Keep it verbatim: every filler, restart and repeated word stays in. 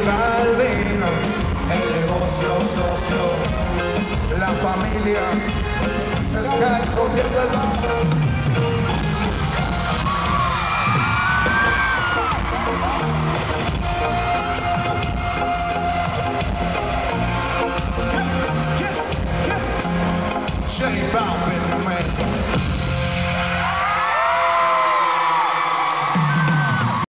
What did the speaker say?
llega el vino, el negocio socio, la familia se está escondiendo el vaso.